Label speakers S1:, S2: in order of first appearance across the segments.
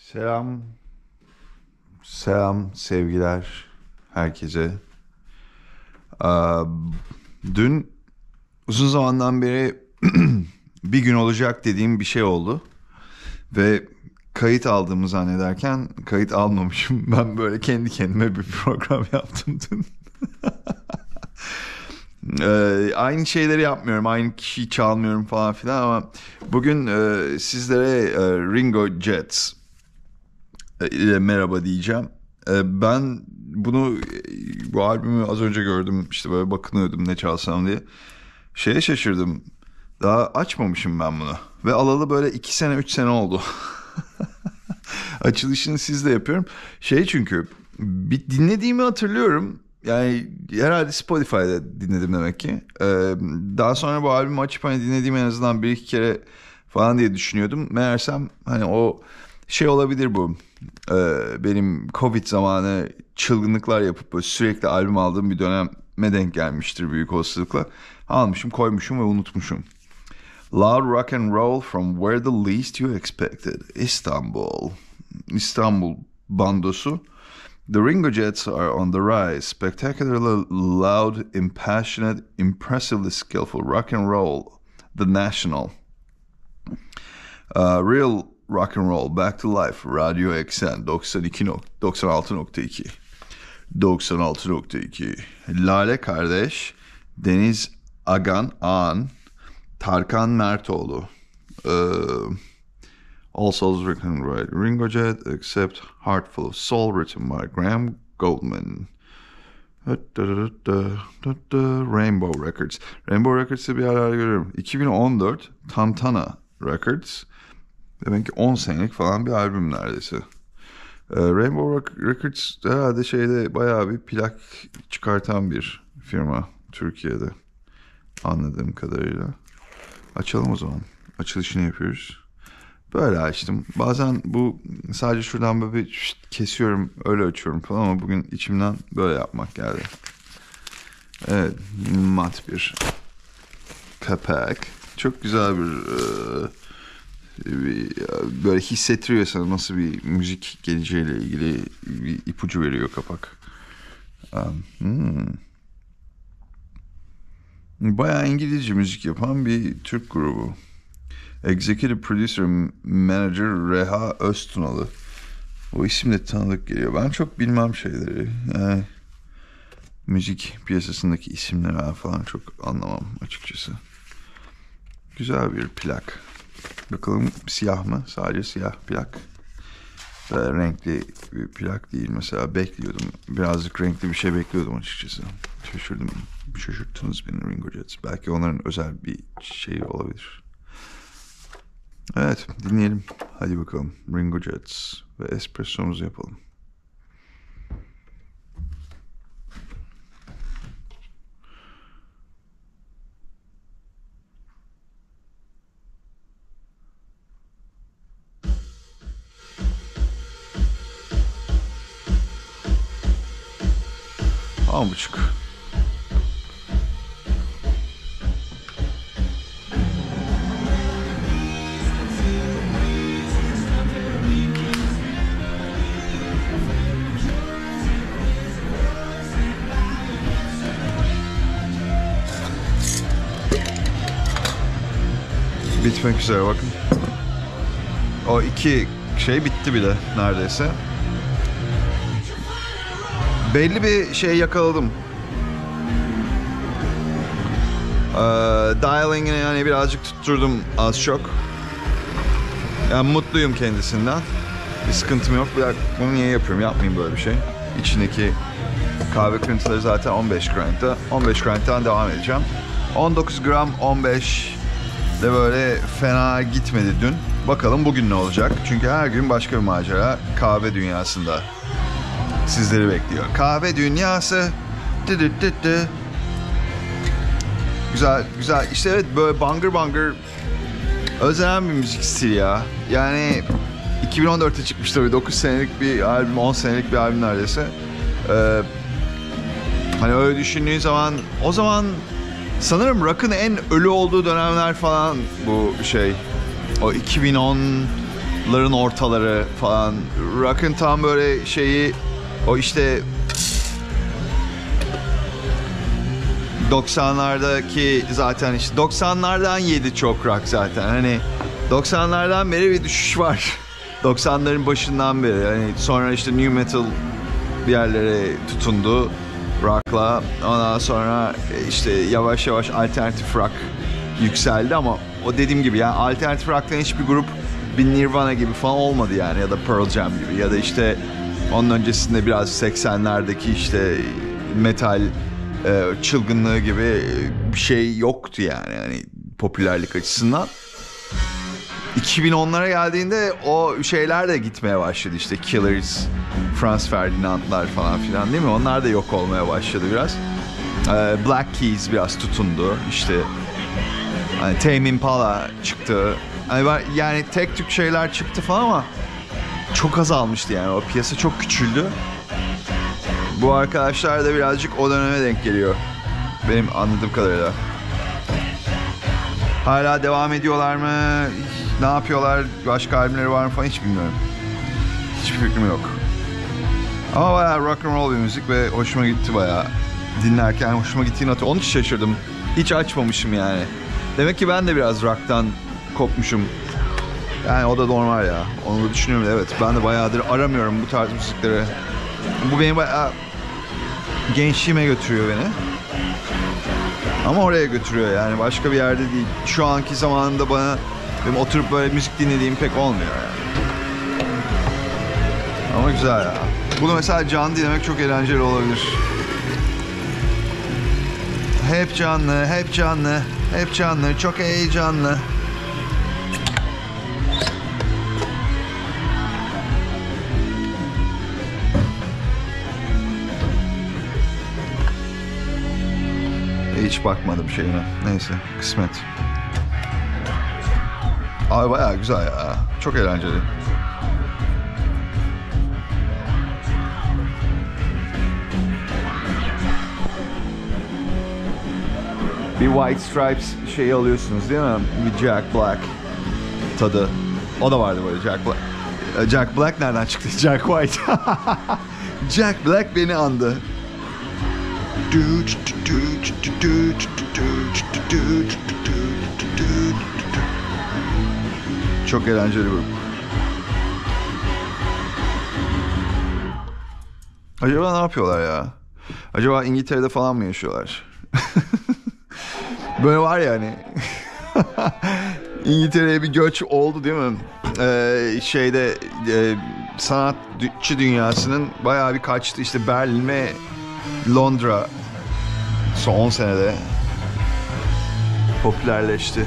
S1: Selam, selam, sevgiler herkese. Aa, Dün uzun zamandan beri bir gün olacak dediğim bir şey oldu. Ve kayıt aldığımı zannederken kayıt almamışım. Ben böyle kendi kendime bir program yaptım dün. Aynı şeyleri yapmıyorum, aynı kişiyi çalmıyorum falan filan ama bugün sizlere Ringo Jets ile merhaba diyeceğim. Ben bu albümü az önce gördüm, işte böyle bakınıyordum ne çalsam diye. Şeye şaşırdım. Daha açmamışım ben bunu. Ve alalı böyle 2 sene 3 sene oldu. Açılışını sizle yapıyorum. Çünkü bir dinlediğimi hatırlıyorum. Yani herhalde Spotify'da dinledim demek ki. Daha sonra bu albümü açıp hani dinlediğim en azından bir iki kere falan diye düşünüyordum. Meğersem hani o olabilir bu. Benim Covid zamanı çılgınlıklar yapıp böyle sürekli albüm aldığım bir döneme denk gelmiştir büyük olasılıkla. Almışım, koymuşum ve unutmuşum. Loud rock and roll from where the least you expected. İstanbul bandosu. The Ringo Jets are on the rise. Spectacularly loud, impassionate, impressively skillful rock and roll. The National. Real rock and roll back to life. Radyo Eksen 96.2. 96.2. Lale Kardeş, Deniz Ağan, Tarkan Mertoğlu. All Souls written by Ringo Jet, except Heartful of Soul written by Graham Goldman. Rainbow Records. Rainbow Records'ı bir ara görüyorum. 2014 Tantana Records. Demek ki 10 senelik falan bir albüm neredeyse. Rainbow Records herhalde bayağı bir plak çıkartan bir firma Türkiye'de. Anladığım kadarıyla. Açalım o zaman. Açılışını yapıyoruz. Böyle açtım. Bazen bu sadece şuradan böyle bir kesiyorum, öyle açıyorum falan ama bugün içimden böyle yapmak geldi. Evet, mat bir kapak. Çok güzel böyle hissettiriyor sana nasıl bir müzik geleceğiyle ilgili bir ipucu veriyor kapak. Bayağı İngilizce müzik yapan bir Türk grubu. Executive Producer Manager Reha Öztunalı. O isim de tanıdık geliyor. Ben çok bilmem şeyleri. Yani müzik piyasasındaki isimleri falan çok anlamam açıkçası. Güzel bir plak. Bakalım siyah mı? Sadece siyah plak. Böyle renkli bir plak değil. Mesela bekliyordum. Birazcık renkli bir şey bekliyordum açıkçası. Şaşırdım. Şaşırttınız beni Ringo Jets. Belki onların özel bir şey olabilir. Evet, dinleyelim. Hadi bakalım. Ringo Jets ve espressomuzu yapalım. On buçuk. Bitmek üzere bakın. O iki bitti bile neredeyse. Belli bir yakaladım. Dialing'ini yani birazcık tutturdum az çok. Yani mutluyum kendisinden. Bir sıkıntım yok. Bunu niye yapıyorum? Yapmayayım böyle bir şey. İçindeki kahve kırıntıları zaten 15 grand'da. 15 grand'dan devam edeceğim. 19 gram 15 de böyle fena gitmedi dün. Bakalım bugün ne olacak? Çünkü her gün başka bir macera kahve dünyasında sizleri bekliyor. Kahve dünyası. Güzel, güzel. İşte evet, böyle bangır bangır özlenen bir müzik stili ya. Yani 2014'te çıkmış tabii. 9 senelik bir albüm, 10 senelik bir albüm neredeyse. Hani öyle düşündüğün zaman, o zaman sanırım rock'ın en ölü olduğu dönemler falan bu O 2010 90'ların ortaları falan. Rock'ın tam böyle şeyi, o işte 90'lardaki zaten işte 90'lardan yedi çok rock zaten. Hani 90'lardan beri bir düşüş var. 90'ların başından beri. Hani sonra işte new metal bir yerlere tutundu rock'la. Ondan sonra işte yavaş yavaş alternatif rock yükseldi ama o dediğim gibi yani alternatif rock'tan hiçbir grup bir Nirvana gibi falan olmadı yani, ya da Pearl Jam gibi, ya da işte onun öncesinde biraz 80'lerdeki işte metal çılgınlığı gibi bir şey yoktu yani popülerlik açısından. 2010'lara geldiğinde o şeyler de gitmeye başladı, işte Killers, Franz Ferdinand'lar falan filan, değil mi? Onlar da yok olmaya başladı biraz. Black Keys biraz tutundu işte. Hani Tame Impala çıktı. Yani tek tük şeyler çıktı falan ama çok azalmıştı yani. O piyasa çok küçüldü. Bu arkadaşlar da birazcık o döneme denk geliyor. Benim anladığım kadarıyla. Hala devam ediyorlar mı? Ne yapıyorlar? Başka albümleri var mı falan hiç bilmiyorum. Hiçbir fikrim yok. Ama bayağı rock and roll bir müzik ve hoşuma gitti bayağı. Dinlerken hoşuma gittiğini hatırlıyorum. Onun için şaşırdım. Hiç açmamışım yani. Demek ki ben de biraz rock'tan kopmuşum. Yani o da normal ya. Onu da düşünüyorum. Evet, ben de bayağıdır aramıyorum bu tarz müzikleri. Bu beni bayağı gençliğime götürüyor beni. Ama oraya götürüyor yani, başka bir yerde değil. Şu anki zamanımda benim oturup böyle müzik dinlediğim pek olmuyor yani. Ama güzel ya. Bunu mesela canlı dinlemek çok eğlenceli olabilir. Hep canlı, hep canlı, hep canlı, çok heyecanlı. Hiç bakmadım şeyine. Neyse, kısmet. Abi bayağı güzel ya. Çok eğlenceli. Bir White Stripes şeyi alıyorsunuz değil mi? Bir Jack Black tadı. O da vardı böyle Jack Black. Jack Black nereden çıktı? Jack White. Jack Black beni andı. Çok eğlenceli bu. Acaba ne yapıyorlar ya? Acaba İngiltere'de falan mı yaşıyorlar? Böyle var ya hani. İngiltere'ye bir göç oldu değil mi? Sanatçı dünyasının bayağı bir kaçtı. İşte Berlin ve Londra son 10 senede popülerleşti.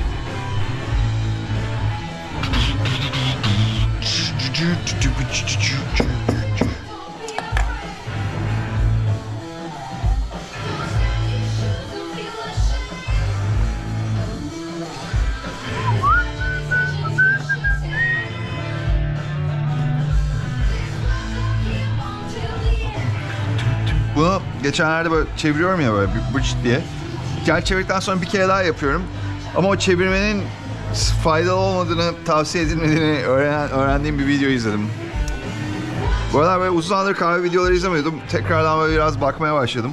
S1: Bunu geçenlerde böyle çeviriyorum ya, böyle bir bridge diye. Hikaye çevirdikten sonra bir kere daha yapıyorum. Ama o çevirmenin faydalı olmadığını, tavsiye edilmediğini öğrendiğim bir video izledim. Bu arada böyle uzun zamandır kahve videoları izlemiyordum. Tekrardan böyle biraz bakmaya başladım.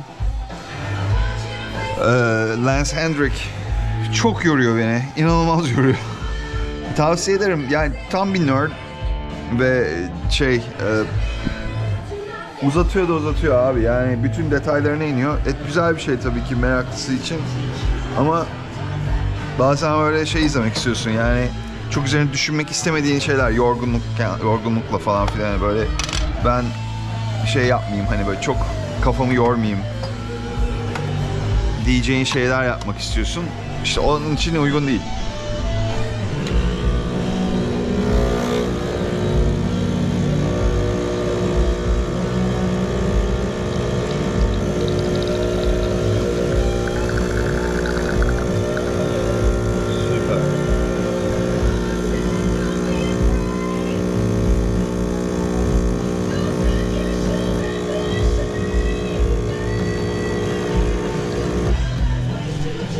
S1: Lance Hendrick çok yoruyor beni. İnanılmaz yoruyor. Tavsiye ederim. Yani tam bir nerd. Ve uzatıyor abi, yani bütün detaylarına iniyor. Güzel bir şey tabii ki meraklısı için. Ama bazen böyle şey izlemek istiyorsun yani, çok üzerine düşünmek istemediğin şeyler, yorgunlukla falan filan, yani böyle ben şey yapmayayım, hani böyle çok kafamı yormayayım diyeceğin şeyler yapmak istiyorsun. İşte onun için uygun değil.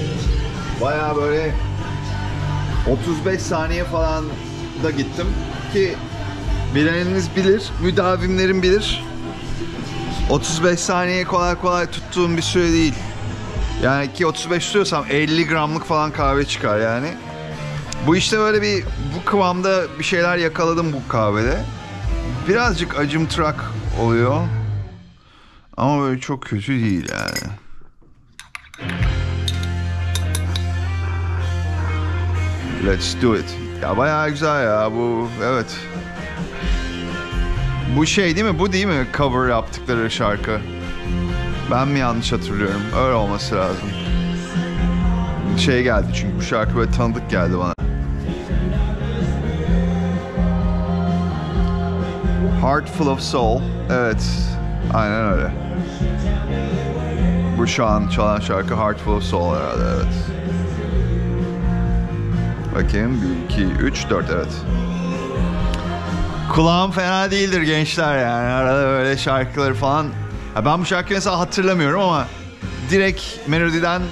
S1: Bayağı böyle 35 saniye falan da gittim. belki bileniniz bilir, müdavimlerin bilir. 35 saniye kolay kolay tuttuğum bir süre değil. Yani ki 35 tutuyorsam 50 gramlık falan kahve çıkar yani. Bu işte böyle bu kıvamda bir şeyler yakaladım bu kahvede. Birazcık acımtırak oluyor. Ama böyle çok kötü değil yani. Let's do it. Ya bayağı güzel ya bu, evet. Bu şey değil mi? Bu değil mi cover yaptıkları şarkı? Ben mi yanlış hatırlıyorum? Öyle olması lazım. Şey geldi çünkü bu şarkı böyle tanıdık geldi bana. Heart Full of Soul. Evet. Aynen öyle. Bu şu an çalan şarkı Heart Full of Soul herhalde, evet. Bakayım 1, 2, 3, 4 evet. Kulağım fena değildir gençler yani. Arada böyle şarkıları falan. Ya ben bu şarkıyı mesela hatırlamıyorum ama direkt melodiden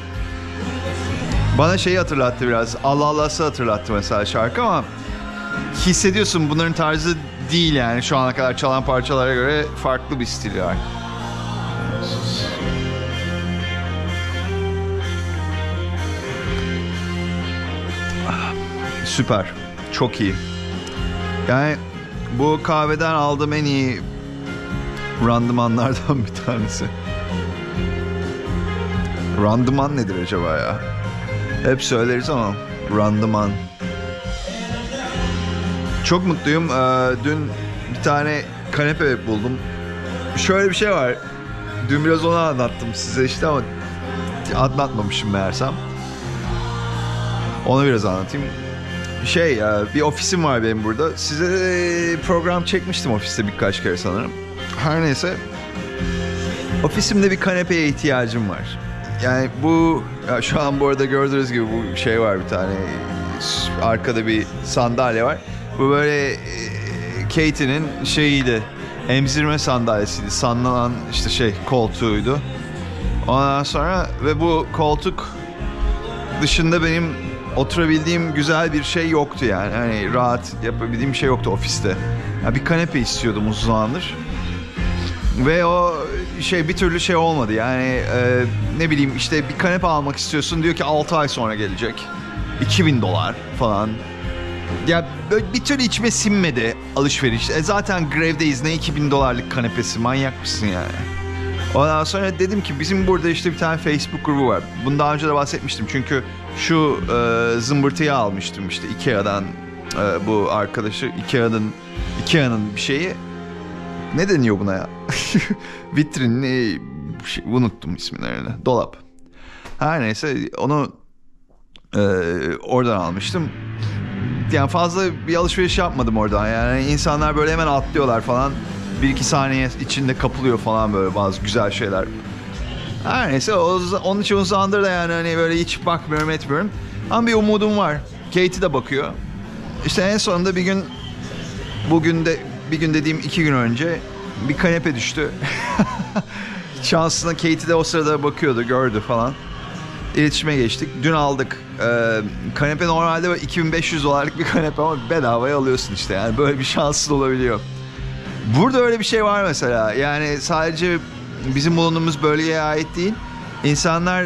S1: bana şeyi hatırlattı biraz. Allah Allah'sı hatırlattı mesela şarkı ama hissediyorsun bunların tarzı değil yani. Şu ana kadar çalan parçalara göre farklı bir stil var. Süper. Çok iyi. Yani bu kahveden aldığım en iyi randımanlardan bir tanesi. Randıman nedir acaba ya? Hep söyleriz ama randıman. Çok mutluyum. Dün bir tane kanepe buldum. Şöyle bir şey var. Dün biraz onu anlattım size işte ama anlatmamışım meğersem. Onu biraz anlatayım. Bir ofisim var benim burada. Size program çekmiştim ofiste birkaç kere sanırım. Her neyse. Ofisimde bir kanepeye ihtiyacım var. Yani bu şu an bu arada gördüğünüz gibi bu şey var bir tane. Arkada bir sandalye var. Bu böyle Katie'nin şeyiydi. Emzirme sandalyesiydi. Sanılan işte koltuğuydu. Ondan sonra ve bu koltuk dışında benim oturabildiğim güzel bir şey yoktu yani. Hani rahat yapabildiğim bir şey yoktu ofiste. Yani bir kanepe istiyordum uzun zamandır. Ve o bir türlü olmadı. Yani ne bileyim işte bir kanepe almak istiyorsun. Diyor ki 6 ay sonra gelecek. $2000 falan. Ya böyle bir türlü içime sinmedi alışveriş. Zaten grevdeyiz. Ne $2000'lık kanepesi? Manyak mısın yani? Ondan sonra dedim ki bizim burada işte bir tane Facebook grubu var. Bunu daha önce de bahsetmiştim. Çünkü şu zımbırtıyı almıştım işte Ikea'dan. Bu arkadaşı Ikea'nın bir şeyi. Ne deniyor buna ya? Vitrinli unuttum isimlerini. Dolap. Her neyse onu oradan almıştım. Yani fazla bir alışveriş yapmadım oradan. Yani insanlar böyle hemen atlıyorlar falan. 1-2 saniye içinde kapılıyor falan böyle bazı güzel şeyler. Her neyse onun için uzun zamandır da yani hani böyle hiç bakmıyorum etmiyorum. Ama bir umudum var. Katie de bakıyor. İşte en sonunda bir gün dediğim 2 gün önce bir kanepe düştü. Şansına Katie de o sırada bakıyordu, gördü falan. İletişime geçtik. Dün aldık. Kanepe normalde böyle $2500'lık bir kanepe ama bedavaya alıyorsun işte. Yani böyle bir şansın olabiliyor. Burada öyle bir şey var mesela. Yani sadece bizim bulunduğumuz bölgeye ait değil. İnsanlar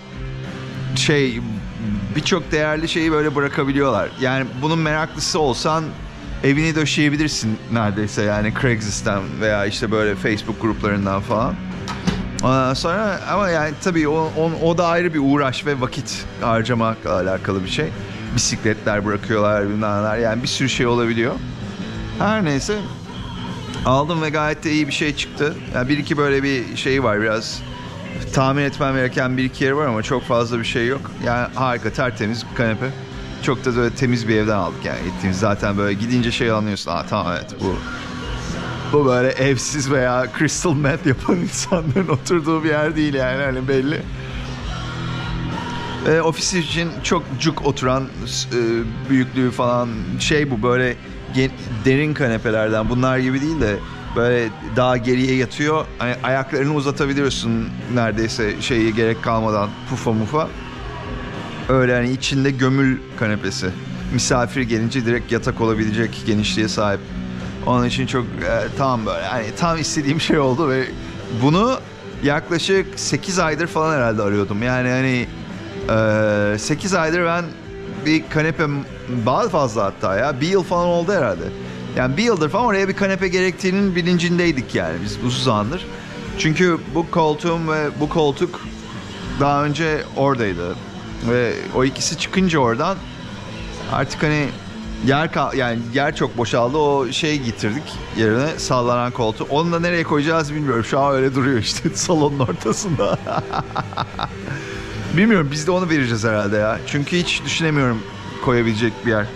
S1: birçok değerli şeyi böyle bırakabiliyorlar. Yani bunun meraklısı olsan evini döşeyebilirsin neredeyse yani Craigslist'ten veya işte böyle Facebook gruplarından falan. Ondan sonra ama yani tabii o da ayrı bir uğraş ve vakit harcamakla alakalı bir şey. Bisikletler bırakıyorlar bilmem, yani bir sürü şey olabiliyor. Her neyse aldım ve gayet de iyi bir şey çıktı. Yani bir iki böyle bir şey var, biraz tahmin etmem gereken bir iki yer var ama çok fazla bir şey yok. Yani harika, tertemiz bir kanepe. Çok da böyle temiz bir evden aldık yani gittiğimiz, zaten böyle gidince anlıyorsun. Tamam evet bu böyle evsiz veya crystal meth yapan insanların oturduğu bir yer değil yani hani belli. Ofis için çok cuk oturan büyüklüğü falan bu böyle derin kanepelerden, bunlar gibi değil de böyle daha geriye yatıyor. Hani ayaklarını uzatabiliyorsun neredeyse gerek kalmadan, pufa mufa. Öyle hani içinde gömül kanepesi. misafir gelince direkt yatak olabilecek genişliğe sahip. Onun için çok tam böyle yani tam istediğim şey oldu ve bunu yaklaşık 8 aydır falan herhalde arıyordum. Yani hani 8 aydır ben bir kanepe, daha fazla hatta ya, bir yıl falan oldu herhalde. Yani bir yıldır falan oraya bir kanepe gerektiğinin bilincindeydik yani biz uzun zamandır. Çünkü bu koltuğum ve bu koltuk daha önce oradaydı. Ve o ikisi çıkınca oradan artık hani yer çok boşaldı. O şeyi getirdik yerine, sallanan koltuğu. Onu da nereye koyacağız bilmiyorum. Şu an öyle duruyor işte salonun ortasında. Bilmiyorum, biz de onu vereceğiz herhalde ya. Çünkü hiç düşünemiyorum koyabilecek bir yer.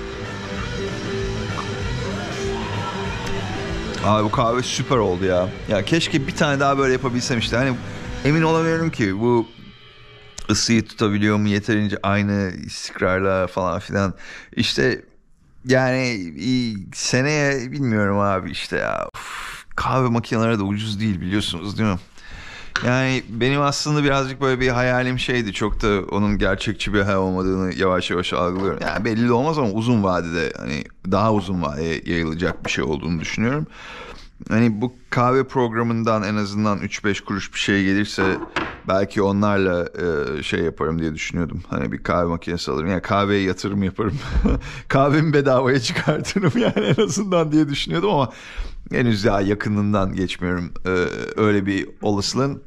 S1: Abi bu kahve süper oldu ya. Ya keşke bir tane daha böyle yapabilsem işte. Hani emin olamıyorum ki bu ısıyı tutabiliyor mu yeterince aynı istikrarla falan filan. İşte yani seneye bilmiyorum abi işte ya. Uf, kahve makineleri de ucuz değil biliyorsunuz değil mi? Yani benim aslında birazcık böyle bir hayalim şeydi. Çok da onun gerçekçi bir hayal olmadığını yavaş yavaş algılıyorum. Yani belli de olmaz ama uzun vadede hani daha uzun vadeye yayılacak bir şey olduğunu düşünüyorum. Hani bu kahve programından en azından 3-5 kuruş bir şey gelirse belki onlarla şey yaparım diye düşünüyordum. Hani bir kahve makinesi alırım. Yani kahveye yatırım yaparım. Kahvemi bedavaya çıkartırım yani en azından diye düşünüyordum ama henüz daha yakınından geçmiyorum öyle bir olasılığın.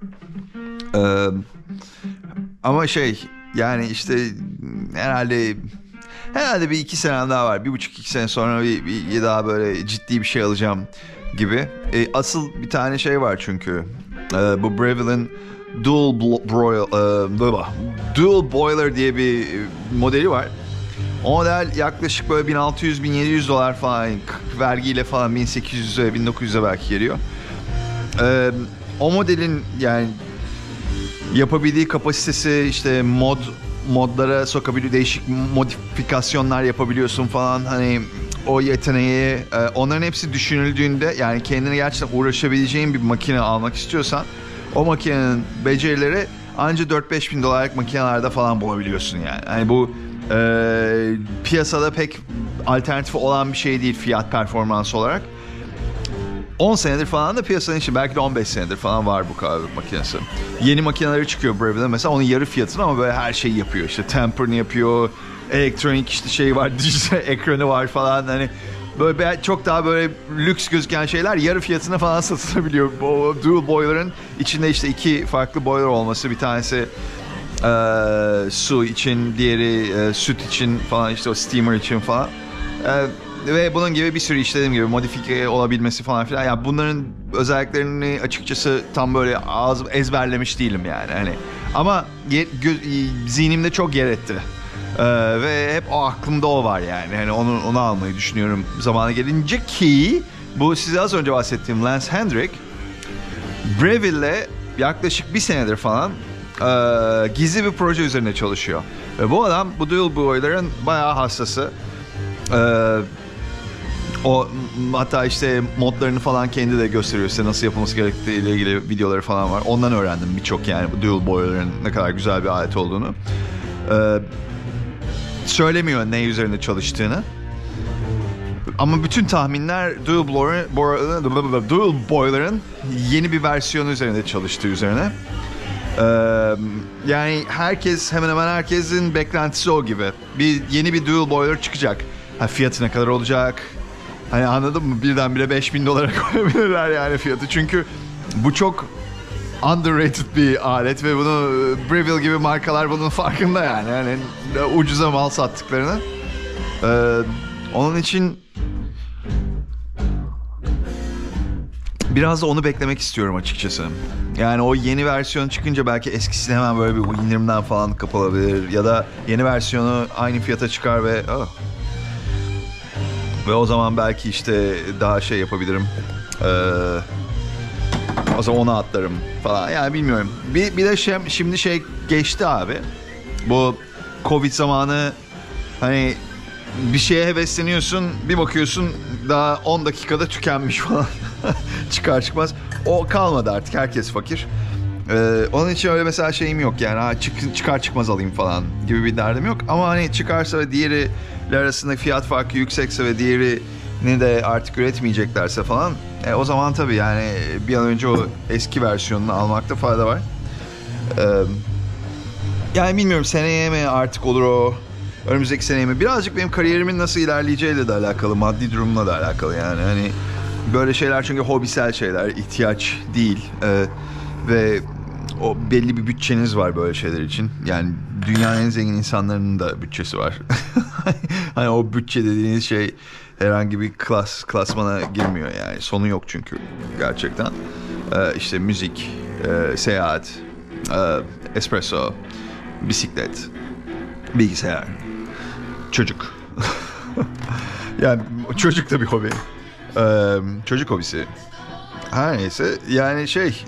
S1: Ama şey yani işte herhalde bir 2 sene daha var. 1,5-2 sene sonra bir daha böyle ciddi bir şey alacağım gibi. Asıl bir tane şey var çünkü. Bu Breville'in Dual Boiler diye bir modeli var. O model yaklaşık böyle $1600-1700 falan, vergiyle falan 1800'e 1900'e belki geliyor. O modelin yani yapabildiği kapasitesi işte modlara sokabiliyor, değişik modifikasyonlar yapabiliyorsun falan, hani o yeteneği, onların hepsi düşünüldüğünde yani kendine gerçekten uğraşabileceğin bir makine almak istiyorsan o makinenin becerileri anca 4-5 bin dolarlık makinelerde falan bulabiliyorsun yani. Hani bu piyasada pek alternatifi olan bir şey değil fiyat performans olarak. 10 senedir falan da piyasanın içi, belki de 15 senedir falan var bu kahve makinesi. Yeni makineleri çıkıyor Breville'de mesela, onun yarı fiyatına ama böyle her şeyi yapıyor. İşte temper'ını yapıyor, elektronik işte şey var, dijital ekranı var falan, hani böyle çok daha böyle lüks gözüken şeyler yarı fiyatına falan satılabiliyor. O dual boiler'ın içinde işte 2 farklı boiler olması, bir tanesi su için, diğeri süt için falan, işte o steamer için falan. Ve bunun gibi bir sürü işte dediğim gibi modifiye olabilmesi falan filan. Yani bunların özelliklerini açıkçası tam böyle ezberlemiş değilim yani. Hani ama zihnimde çok yer etti. Ve hep o aklımda o var yani. Hani onu almayı düşünüyorum zamanı gelince, ki bu size az önce bahsettiğim Lance Hendrick Breville'le yaklaşık bir senedir falan gizli bir proje üzerine çalışıyor. Ve bu adam bu dual boiler'ın bayağı hastası. O hatta işte modlarını falan kendi de gösteriyor size, nasıl yapılması gerektiği ile ilgili videoları falan var. Ondan öğrendim birçok yani bu dual boiler'ın ne kadar güzel bir alet olduğunu. Söylemiyor ne üzerinde çalıştığını. Ama bütün tahminler dual boiler'ın yeni bir versiyonu üzerinde çalıştığı üzerine. Yani hemen hemen herkesin beklentisi o gibi. Yeni bir dual boiler çıkacak. Fiyatı ne kadar olacak? Hani anladın mı? Birdenbire 5.000 dolara koyabilirler yani fiyatı. Çünkü bu çok underrated bir alet ve bunu Breville gibi markalar bunun farkında yani. Yani ucuza mal sattıklarını. Onun için biraz da onu beklemek istiyorum açıkçası. Yani o yeni versiyon çıkınca belki eskisini hemen böyle bir indirimden falan kapılabilir. Ya da yeni versiyonu aynı fiyata çıkar ve ve o zaman belki işte daha şey yapabilirim. O zaman ona atlarım falan. Yani bilmiyorum. Bir de şimdi şey geçti abi. Bu Covid zamanı hani bir şeye hevesleniyorsun, bir bakıyorsun daha 10 dakikada tükenmiş falan. Çıkar çıkmaz. O kalmadı artık. Herkes fakir. Onun için öyle mesela şeyim yok yani çıkar çıkmaz alayım falan gibi bir derdim yok. Ama hani çıkarsa ve diğeriyle arasında fiyat farkı yüksekse ve diğerini de artık üretmeyeceklerse falan o zaman tabii yani bir an önce o eski versiyonunu almakta fayda var. Yani bilmiyorum seneye mi artık olur o, önümüzdeki seneye mi? Birazcık benim kariyerimin nasıl ilerleyeceğiyle de alakalı, maddi durumla da alakalı yani. Hani böyle şeyler çünkü hobisel şeyler, ihtiyaç değil. Ve o belli bir bütçeniz var böyle şeyler için. Yani dünyanın en zengin insanlarının da bütçesi var. Hani o bütçe dediğiniz şey herhangi bir klasmana girmiyor yani. Sonu yok çünkü gerçekten. İşte müzik, seyahat, espresso, bisiklet, bilgisayar, çocuk. Yani çocuk da bir hobi. Çocuk hobisi. Her neyse yani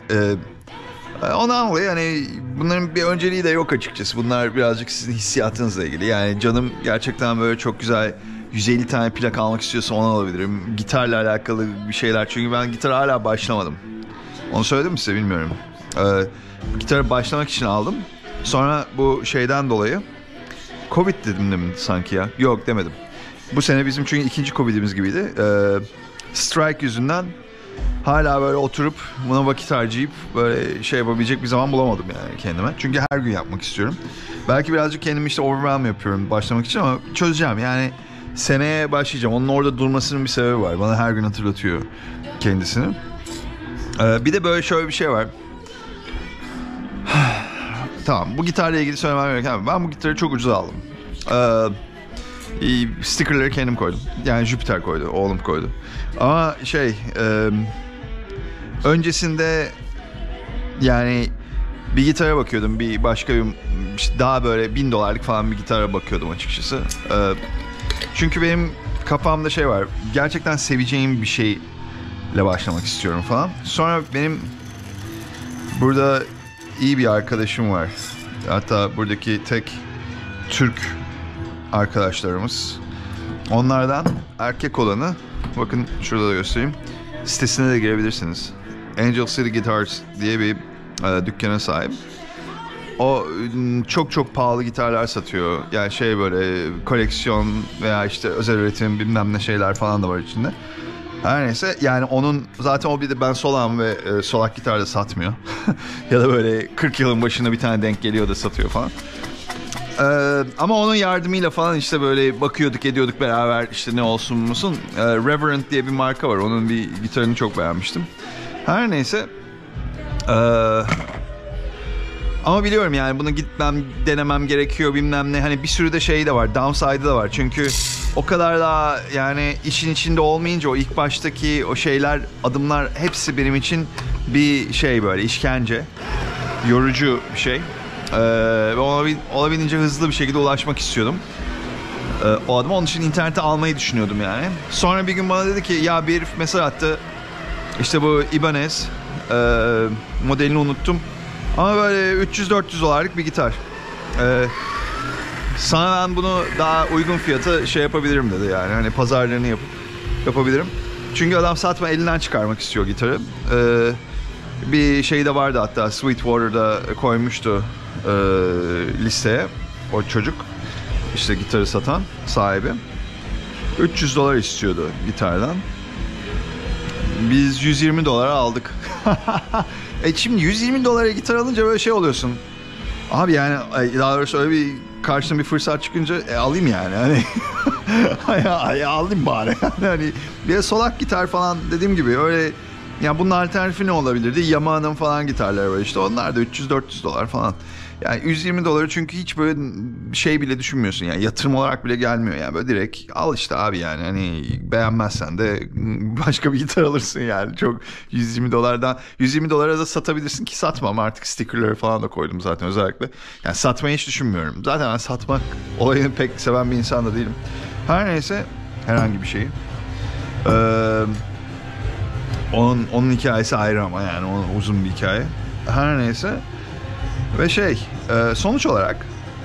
S1: ondan dolayı hani bunların bir önceliği de yok açıkçası. Bunlar birazcık sizin hissiyatınızla ilgili. Yani canım gerçekten böyle çok güzel 150 tane plak almak istiyorsa onu alabilirim. Gitarla alakalı bir şeyler. Çünkü ben gitara hala başlamadım. Onu söyledim mi size bilmiyorum. Gitara başlamak için aldım. Sonra bu şeyden dolayı Covid dedim mi sanki ya? Yok demedim. Bu sene bizim çünkü ikinci Covid'imiz gibiydi. Strike yüzünden hala böyle oturup buna vakit harcayıp böyle şey yapabilecek bir zaman bulamadım yani kendime. Çünkü her gün yapmak istiyorum. Belki birazcık kendimi işte overwhelm yapıyorum başlamak için ama çözeceğim. Yani seneye başlayacağım. Onun orada durmasının bir sebebi var. Bana her gün hatırlatıyor kendisini. Bir de böyle şöyle bir şey var. Tamam, bu gitarla ilgili söylemem gereken, ben bu gitarı çok ucuz aldım. Stickerları kendim koydum. Yani Jupiter koydu, oğlum koydu. Ama öncesinde yani bir gitara bakıyordum. Bir başka bir daha böyle $1000 falan bir gitara bakıyordum açıkçası. Çünkü benim kafamda şey var. Gerçekten seveceğim bir şeyle başlamak istiyorum falan. Sonra benim burada iyi bir arkadaşım var. Hatta buradaki tek Türk arkadaşlarımız. Onlardan erkek olanı, bakın şurada da göstereyim. Sitesine de girebilirsiniz. Angel City Guitars diye bir dükkana sahip. O çok çok pahalı gitarlar satıyor. Yani böyle koleksiyon veya işte özel üretim bilmem ne şeyler falan da var içinde. Her neyse yani onun zaten o bir de ben solağım ve solak gitar da satmıyor. Ya da böyle 40 yılın başına bir tane denk geliyor da satıyor falan. Ama onun yardımıyla falan işte böyle bakıyorduk ediyorduk beraber işte ne olsun musun. Reverend diye bir marka var. Onun bir gitarını çok beğenmiştim. Her neyse. Ama biliyorum yani bunu gitmem denemem gerekiyor bilmem ne. Hani bir sürü de şey de var. Downside'ı da var. Çünkü o kadar daha yani işin içinde olmayınca o ilk baştaki o şeyler adımlar hepsi benim için bir böyle işkence. Yorucu bir şey. Ve olabildiğince hızlı bir şekilde ulaşmak istiyordum o adıma. Onun için internete almayı düşünüyordum yani. Sonra bir gün bana dedi ki ya bir herif mesaj attı. İşte bu Ibanez modelini unuttum. Ama böyle $300-400 bir gitar. Sana ben bunu daha uygun fiyata yapabilirim dedi yani. Hani pazarlığını yapabilirim. Çünkü adam elinden çıkarmak istiyor gitarı. Bir şey de vardı hatta Sweetwater'da koymuştu listeye o çocuk. İşte gitarı satan sahibi. $300 istiyordu gitardan. Biz $120 aldık. Şimdi $120 gitar alınca böyle şey oluyorsun. Abi yani daha doğrusu öyle bir karşına bir fırsat çıkınca alayım yani. Hani alayım bari. Hani bir de solak gitar falan dediğim gibi öyle. Yani bunun alternatifi ne olabilirdi? Yamaha'nın falan gitarları var işte. Onlar da $300-400 falan. Yani $120 çünkü hiç böyle şey bile düşünmüyorsun. Yani yatırım olarak bile gelmiyor. Yani böyle direkt al işte abi yani. Hani beğenmezsen de başka bir gitar alırsın yani. Çok $120'dan da satabilirsin ki satmam. Artık stickerları falan da koydum zaten özellikle. Yani satmayı hiç düşünmüyorum. Zaten ben satmak olayını pek seven bir insan da değilim. Her neyse herhangi bir şeyi. Onun hikayesi ayrı ama yani uzun bir hikaye. Her neyse. Ve sonuç olarak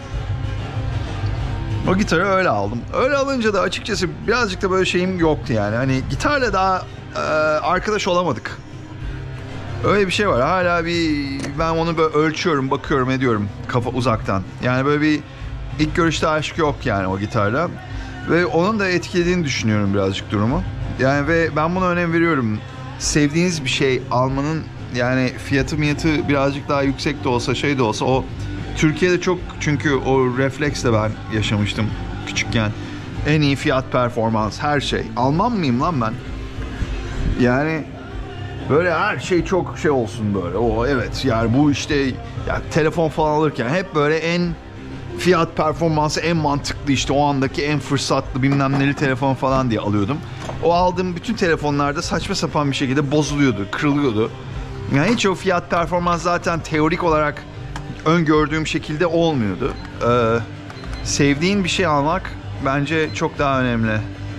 S1: o gitarı öyle aldım. Öyle alınca da açıkçası birazcık da böyle şeyim yoktu yani. Hani gitarla daha arkadaş olamadık. Öyle bir şey var. Hala ben onu böyle ölçüyorum, bakıyorum, ediyorum kafa uzaktan. Yani böyle bir ilk görüşte aşk yok yani o gitarla. Ve onun da etkilediğini düşünüyorum birazcık durumu. Yani ve ben buna önem veriyorum. Sevdiğiniz bir şey almanın yani fiyatı birazcık daha yüksek de olsa şey de olsa o Türkiye'de çok çünkü o refleksle ben yaşamıştım küçükken. En iyi fiyat performans her şey. Alman mıyım lan ben? Yani böyle her şey çok şey olsun böyle. O evet yani bu işte ya telefon falan alırken hep böyle en fiyat performansı en mantıklı işte o andaki en fırsatlı bilmem neli telefon falan diye alıyordum. O aldığım bütün telefonlarda saçma sapan bir şekilde bozuluyordu, kırılıyordu. Yani hiç o fiyat performans zaten teorik olarak öngördüğüm şekilde olmuyordu. Sevdiğin bir şey almak bence çok daha önemli.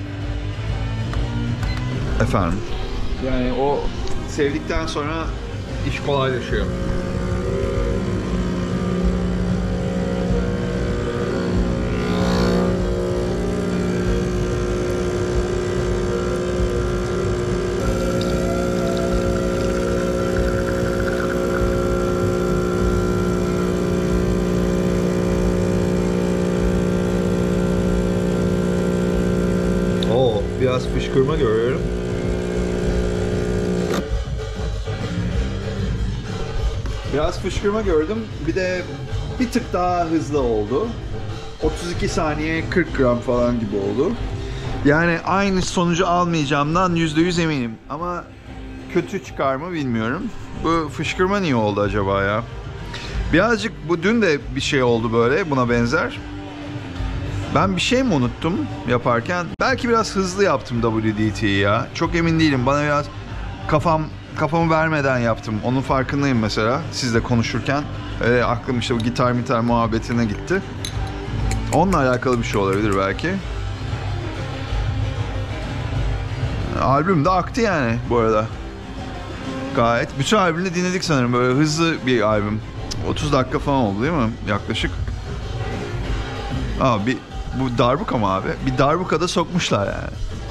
S1: Efendim. Yani o sevdikten sonra iş kolaylaşıyor. Biraz fışkırma görüyorum. Biraz fışkırma gördüm. Bir de bir tık daha hızlı oldu. 32 saniye 40 gram falan gibi oldu. Yani aynı sonucu almayacağımdan %100 eminim. Ama kötü çıkar mı bilmiyorum. Bu fışkırma niye oldu acaba ya? Birazcık bu dün de bir şey oldu böyle buna benzer. Ben bir şey mi unuttum yaparken? Belki biraz hızlı yaptım WDT'yi ya. Çok emin değilim. Bana biraz kafamı vermeden yaptım. Onun farkındayım mesela. Sizle konuşurken. Aklım işte bu gitar muhabbetine gitti. Onunla alakalı bir şey olabilir belki. Albüm de aktı yani bu arada. Gayet. Bütün albümü dinledik sanırım. Böyle hızlı bir albüm. 30 dakika falan oldu değil mi? Yaklaşık. Bu darbuka mı abi? Bir darbuka da sokmuşlar yani.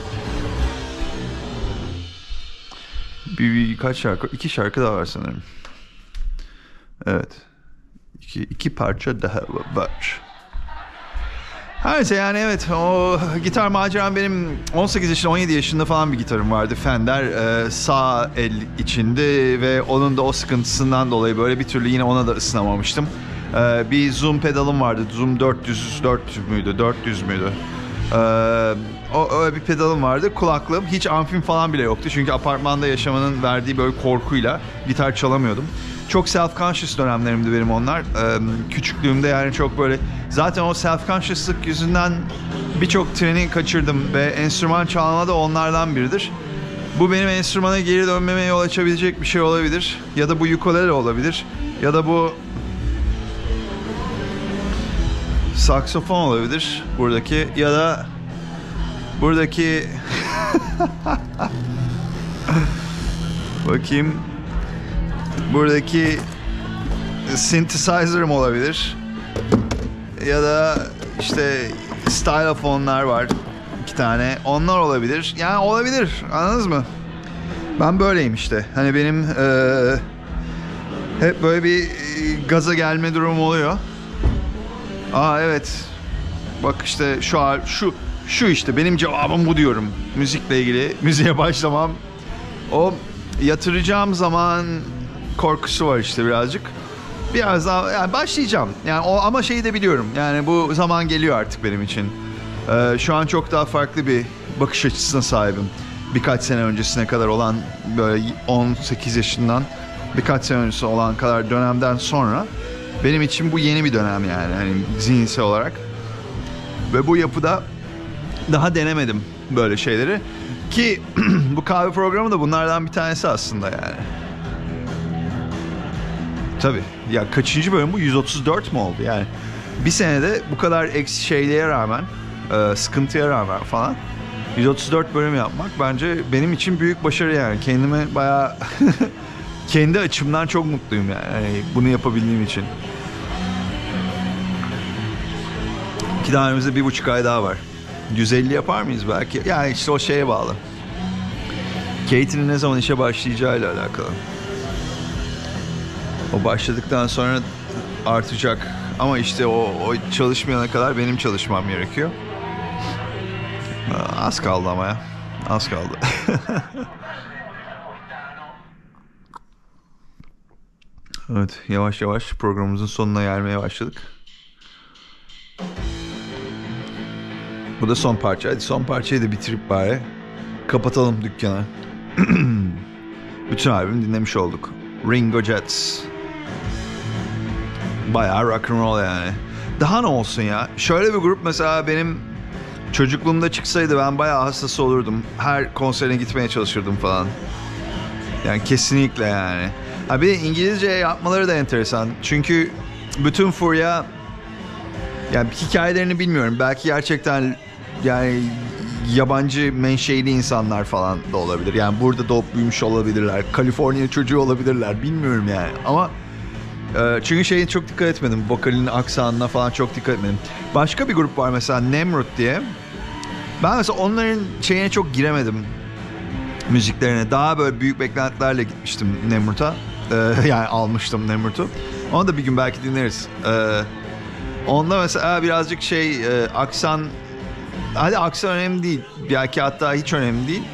S1: Kaç şarkı? 2 şarkı daha var sanırım. Evet. İki parça daha var. Her neyse yani evet o gitar maceram benim 18 yaşında 17 yaşında falan bir gitarım vardı. Fender sağ el içindi ve onun da o sıkıntısından dolayı böyle bir türlü yine ona da ısınamamıştım. Bir Zoom pedalım vardı. Zoom 400 müydü? Öyle bir pedalım vardı. Kulaklığım. Hiç amfim falan bile yoktu. Çünkü apartmanda yaşamanın verdiği böyle korkuyla gitar çalamıyordum. Çok self-conscious dönemlerimdi benim onlar. Küçüklüğümde yani çok böyle... Zaten o self-conscious'lık yüzünden birçok treni kaçırdım ve enstrüman çalma da onlardan biridir. Bu benim enstrümana geri dönmeme yol açabilecek bir şey olabilir. Ya da bu ukulele olabilir. Ya da bu... saksofon olabilir buradaki ya da buradaki bakayım buradaki synthesizer'ım olabilir ya da işte stylofonlar var 2 tane onlar olabilir yani olabilir anladınız mı? Ben böyleyim işte hani benim hep böyle bir gaza gelme durumu oluyor. Evet. Bak işte şu işte benim cevabım bu diyorum. Müzikle ilgili. Müziğe başlamam. O yatıracağım zaman korkusu var işte birazcık. Biraz daha yani başlayacağım. Yani o ama şeyi de biliyorum. Yani bu zaman geliyor artık benim için. Şu an çok daha farklı bir bakış açısına sahibim. Birkaç sene öncesine kadar olan böyle 18 yaşından birkaç sene öncesi olan kadar dönemden sonra benim için bu yeni bir dönem yani hani zihinsel olarak. Ve bu yapıda daha denemedim böyle şeyleri. Ki bu kahve programı da bunlardan bir tanesi aslında yani. Tabii. Ya kaçıncı bölüm bu? 134 mu oldu yani? Bir senede bu kadar eksi şeyliğe rağmen, sıkıntıya rağmen falan 134 bölüm yapmak bence benim için büyük başarı yani. Kendime bayağı kendi açımdan çok mutluyum yani. Yani bunu yapabildiğim için. Ki daha önümüzde 1,5 ay daha var. 150 yapar mıyız belki? Yani işte o şeye bağlı. Kate'nin ne zaman işe başlayacağıyla alakalı. O başladıktan sonra artacak. Ama işte o çalışmayana kadar benim çalışmam gerekiyor. Az kaldı ama ya. Az kaldı. Evet, yavaş yavaş programımızın sonuna gelmeye başladık. Bu da son parça. Hadi son parçayı da bitirip bari kapatalım dükkanı. Bütün albüm dinlemiş olduk. Ringo Jets. Bayağı rock and roll yani. Daha ne olsun ya? Şöyle bir grup mesela benim çocukluğumda çıksaydı ben bayağı hastası olurdum. Her konserine gitmeye çalışırdım falan. Yani kesinlikle yani. Ha bir de İngilizce yapmaları da enteresan. Çünkü bütün furya, yani hikayelerini bilmiyorum. Belki gerçekten yani yabancı menşeli insanlar falan da olabilir. Yani burada doğup büyümüş olabilirler. Kaliforniya çocuğu olabilirler. Bilmiyorum yani. Ama çünkü şeye çok dikkat etmedim. Vokalinin aksanına falan çok dikkat etmedim. Başka bir grup var mesela, Nemrut diye. Ben mesela onların şeyine çok giremedim. Müziklerine. Daha böyle büyük beklentilerle gitmiştim Nemrut'a. Yani almıştım Nemrut'u. Onu da bir gün belki dinleriz. Onda mesela birazcık aksan... Hadi aksan önemli değil. Belki hatta hiç önemli değil.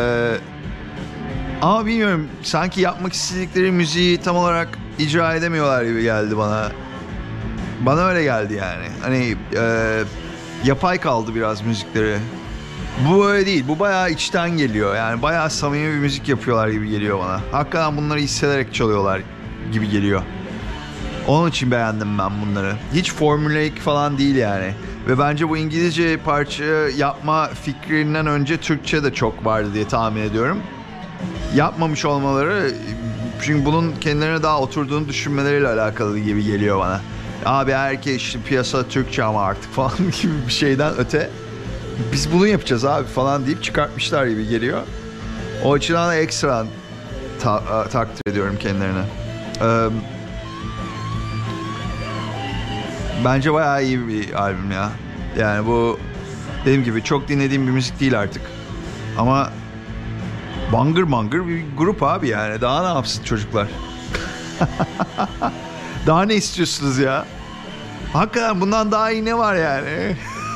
S1: Ama bilmiyorum. Sanki yapmak istedikleri müziği tam olarak icra edemiyorlar gibi geldi bana. Bana öyle geldi yani. Hani yapay kaldı biraz müzikleri. Bu öyle değil. Bu bayağı içten geliyor. Yani bayağı samimi bir müzik yapıyorlar gibi geliyor bana. Hakikaten bunları hissederek çalıyorlar gibi geliyor. Onun için beğendim ben bunları. Hiç formüleik falan değil yani. Ve bence bu İngilizce parça yapma fikrinden önce Türkçe de çok vardı diye tahmin ediyorum. Yapmamış olmaları, çünkü bunun kendilerine daha oturduğunu düşünmeleriyle alakalı gibi geliyor bana. Abi herkes işte piyasa Türkçe ama artık falan gibi bir şeyden öte biz bunu yapacağız abi falan deyip çıkartmışlar gibi geliyor. O açıdan da ekstra takdir ediyorum kendilerine. Bence bayağı iyi bir albüm ya. Yani bu dediğim gibi çok dinlediğim bir müzik değil artık. Ama bangır bangır bir grup abi yani. Daha ne yapsın çocuklar? Daha ne istiyorsunuz ya? Hakikaten bundan daha iyi ne var yani?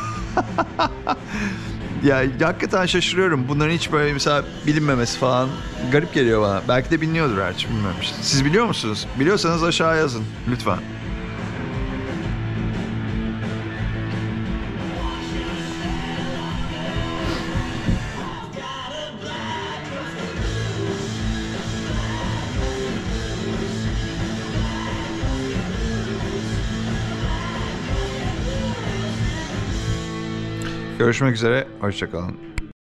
S1: Ya hakikaten şaşırıyorum. Bunların hiç böyle mesela bilinmemesi falan garip geliyor bana. Belki de biliniyordur, hiç bilmiyorum işte. Siz biliyor musunuz? Biliyorsanız aşağı yazın lütfen. Görüşmek üzere. Hoşça kalın.